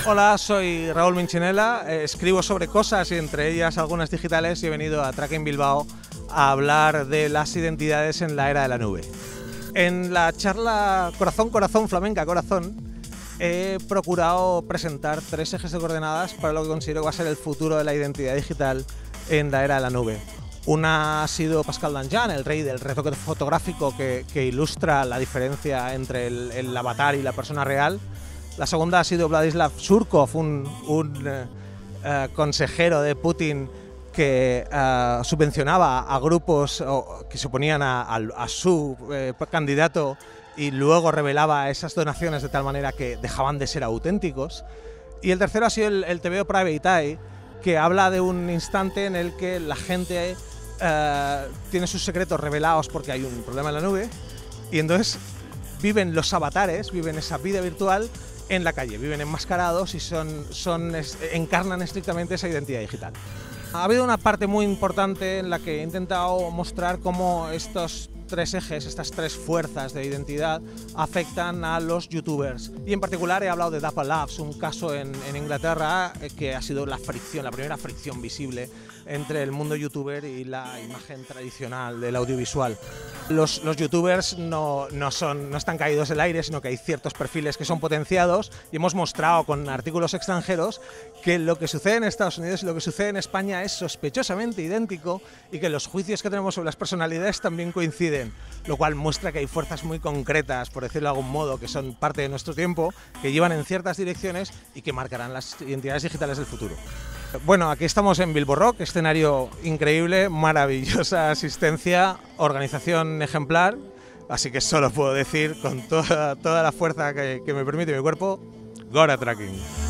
Hola, soy Raúl Minchinela, escribo sobre cosas y entre ellas algunas digitales y he venido a Tracking Bilbao a hablar de las identidades en la era de la nube. En la charla Corazón, Corazón, Flamenca, Corazón he procurado presentar 3 ejes de coordenadas para lo que considero que va a ser el futuro de la identidad digital en la era de la nube. Una ha sido Pascal Danjean, el rey del retoque fotográfico que ilustra la diferencia entre el avatar y la persona real. La segunda ha sido Vladislav Surkov, un consejero de Putin que subvencionaba a grupos que se oponían a su candidato y luego revelaba esas donaciones de tal manera que dejaban de ser auténticos. Y el tercero ha sido el TVO Private Eye, que habla de un instante en el que la gente tiene sus secretos revelados porque hay un problema en la nube y entonces viven los avatares, viven esa vida virtual en la calle, viven enmascarados y encarnan estrictamente esa identidad digital. Ha habido una parte muy importante en la que he intentado mostrar cómo estos 3 ejes, estas 3 fuerzas de identidad afectan a los youtubers. Y en particular he hablado de Dapper Labs, un caso en Inglaterra que ha sido la primera fricción visible entre el mundo youtuber y la imagen tradicional del audiovisual. Los youtubers no están caídos del aire, sino que hay ciertos perfiles que son potenciados y hemos mostrado con artículos extranjeros que lo que sucede en Estados Unidos y lo que sucede en España es sospechosamente idéntico y que los juicios que tenemos sobre las personalidades también coinciden, lo cual muestra que hay fuerzas muy concretas, por decirlo de algún modo, que son parte de nuestro tiempo, que llevan en ciertas direcciones y que marcarán las identidades digitales del futuro. Bueno, aquí estamos en Bilbo Rock, escenario increíble, maravillosa asistencia, organización ejemplar, así que solo puedo decir con toda la fuerza que me permite mi cuerpo, Gora Tracking.